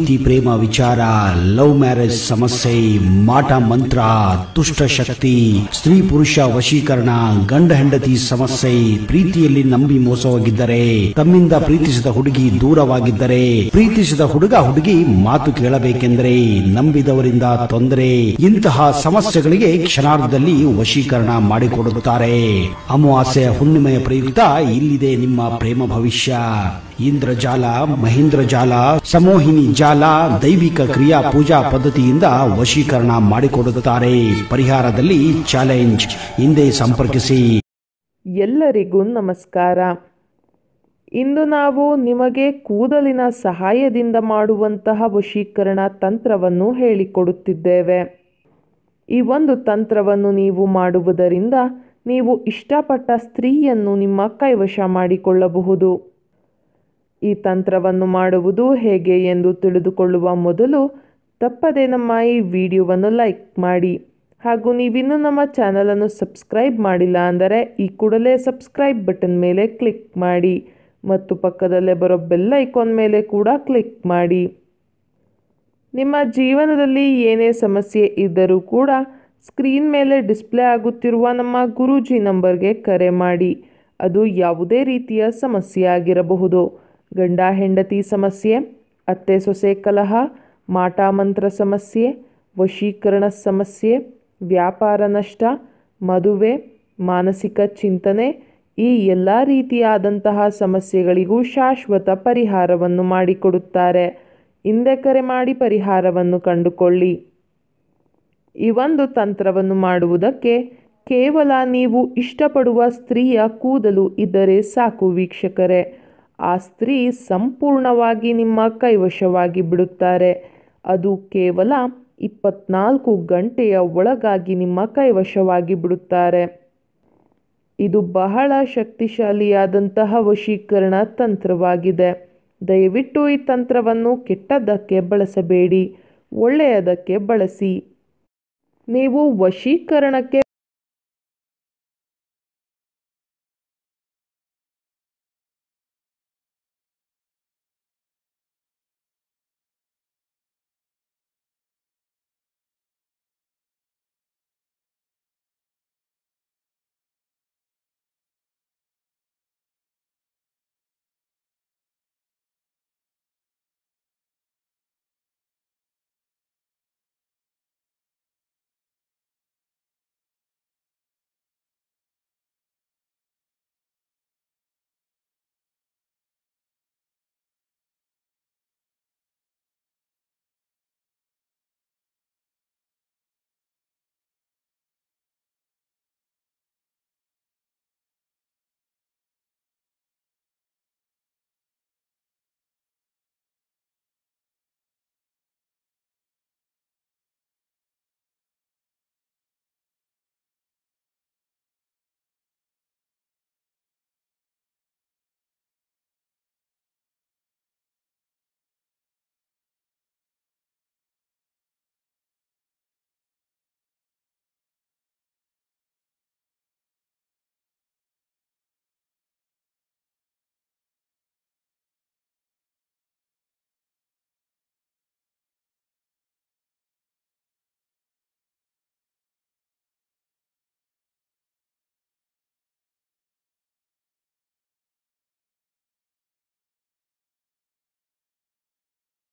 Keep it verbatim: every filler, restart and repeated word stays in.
ಪ್ರೀತಿ ಪ್ರೇಮ ವಿಚಾರ, love marriage ಸಮಸ್ಯೆ, ಮಾಟ ಮಂತ್ರ, ದುಷ್ಟ ಶಕ್ತಿ, ಸ್ತ್ರೀ ಪುರುಷ ವಶೀಕರಣ, ಗಂಡ ಹೆಂಡತಿ ಸಮಸ್ಯೆ, ಪ್ರೀತಿಯಲ್ಲಿ ನಂಬಿ ಮೋಸವಾಗಿದ್ದರೆ, ತಮ್ಮಿಂದ ಪ್ರೀತಿಸಿದ ಹುಡುಗಿ ದೂರವಾಗಿದ್ದರೆ, ಪ್ರೀತಿಸಿದ ಹುಡುಗ ಹುಡುಗಿ ಮಾತು ಕೇಳಬೇಕೆಂದರೆ, ನಂಬಿದವರಿಂದ ತೊಂದರೆ, ಇಂತಹ ಸಮಸ್ಯೆಗಳಿಗೆ ಕ್ಷಣಾರ್ಧದಲ್ಲಿ ವಶೀಕರಣ ಮಾಡಿಕೊಡುತ್ತಾರೆ. ಅಮಾವಾಸ್ಯೆಯ ಹುಣ್ಣಿಮೆಯ ಪ್ರಯುಕ್ತ ಇಲ್ಲಿದೆ ನಿಮ್ಮ ಪ್ರೇಮ ಭವಿಷ್ಯ. ಇಂದ್ರಜಾಲ, ಮಹೇಂದ್ರ ಜಾಲ, ಸಮೋಹಿನಿ ಜಾಲ, ದೈವಿಕ ಕ್ರಿಯಾ ಪೂಜಾ ಪದ್ಧತಿಯಿಂದ ವಶೀಕರಣ ಮಾಡಿಕೊಡುತ್ತಾರೆ. ಪರಿಹಾರದಲ್ಲಿ ಚಾಲೆಂಜ್. ಹಿಂದೆ ಸಂಪರ್ಕಿಸಿ. ಎಲ್ಲರಿಗೂ ನಮಸ್ಕಾರ. ಇಂದು ನಾವು ನಿಮಗೆ ಕೂದಲಿನ ಸಹಾಯದಿಂದ ಮಾಡುವಂತಹ ವಶೀಕರಣ ತಂತ್ರವನ್ನು ಹೇಳಿಕೊಡುತ್ತಿದ್ದೇವೆ. ಈ ಒಂದು ತಂತ್ರವನ್ನು ನೀವು ಮಾಡುವುದರಿಂದ ನೀವು ಇಷ್ಟಪಟ್ಟ ಸ್ತ್ರೀಯನ್ನು ನಿಮ್ಮ ಕೈವಶ ಮಾಡಿಕೊಳ್ಳಬಹುದು. ಈ ತಂತ್ರವನ್ನು ಮಾಡುವುದು ಹೇಗೆ ಎಂದು ತಿಳಿದುಕೊಳ್ಳುವ ಮೊದಲು ತಪ್ಪದೆ ನಮ್ಮ ಈ ವಿಡಿಯೋವನ್ನು ಲೈಕ್ ಮಾಡಿ, ಹಾಗೂ ನೀವಿನ್ನೂ ನಮ್ಮ ಚಾನಲನ್ನು ಸಬ್ಸ್ಕ್ರೈಬ್ ಮಾಡಿಲ್ಲ ಅಂದರೆ ಈ ಕೂಡಲೇ ಸಬ್ಸ್ಕ್ರೈಬ್ ಬಟನ್ ಮೇಲೆ ಕ್ಲಿಕ್ ಮಾಡಿ ಮತ್ತು ಪಕ್ಕದಲ್ಲೇ ಬರೋ ಬೆಲ್ ಐಕಾನ್ ಮೇಲೆ ಕೂಡ ಕ್ಲಿಕ್ ಮಾಡಿ. ನಿಮ್ಮ ಜೀವನದಲ್ಲಿ ಏನೇ ಸಮಸ್ಯೆ ಇದ್ದರೂ ಕೂಡ ಸ್ಕ್ರೀನ್ ಮೇಲೆ ಡಿಸ್ಪ್ಲೇ ಆಗುತ್ತಿರುವ ನಮ್ಮ ಗುರೂಜಿ ನಂಬರ್ಗೆ ಕರೆ ಮಾಡಿ. ಅದು ಯಾವುದೇ ರೀತಿಯ ಸಮಸ್ಯೆ ಆಗಿರಬಹುದು. ಗಂಡ ಹೆಂಡತಿ ಸಮಸ್ಯೆ, ಅತ್ತೆ ಸೊಸೆ ಕಲಹ, ಮಾಟ ಮಂತ್ರ ಸಮಸ್ಯೆ, ವಶೀಕರಣ ಸಮಸ್ಯೆ, ವ್ಯಾಪಾರ ನಷ್ಟ, ಮದುವೆ, ಮಾನಸಿಕ ಚಿಂತನೆ, ಈ ಎಲ್ಲ ರೀತಿಯಾದಂತಹ ಸಮಸ್ಯೆಗಳಿಗೂ ಶಾಶ್ವತ ಪರಿಹಾರವನ್ನು ಮಾಡಿಕೊಡುತ್ತಾರೆ. ಹಿಂದೆ ಕರೆ ಮಾಡಿ ಪರಿಹಾರವನ್ನು ಕಂಡುಕೊಳ್ಳಿ. ಈ ಒಂದು ತಂತ್ರವನ್ನು ಮಾಡುವುದಕ್ಕೆ ಕೇವಲ ನೀವು ಇಷ್ಟಪಡುವ ಸ್ತ್ರೀಯ ಕೂದಲು ಇದ್ದರೆ ಸಾಕು ವೀಕ್ಷಕರೇ. ಆ ಸ್ತ್ರೀ ಸಂಪೂರ್ಣವಾಗಿ ನಿಮ್ಮ ಕೈವಶವಾಗಿ ಬಿಡುತ್ತಾರೆ. ಅದು ಕೇವಲ ಇಪ್ಪತ್ನಾಲ್ಕು ಗಂಟೆಯ ಒಳಗಾಗಿ ನಿಮ್ಮ ಕೈವಶವಾಗಿ ಬಿಡುತ್ತಾರೆ. ಇದು ಬಹಳ ಶಕ್ತಿಶಾಲಿಯಾದಂತಹ ವಶೀಕರಣ ತಂತ್ರವಾಗಿದೆ. ದಯವಿಟ್ಟು ಈ ತಂತ್ರವನ್ನು ಕೆಟ್ಟದ್ದಕ್ಕೆ ಬಳಸಬೇಡಿ, ಒಳ್ಳೆಯದಕ್ಕೆ ಬಳಸಿ. ನೀವು ವಶೀಕರಣಕ್ಕೆ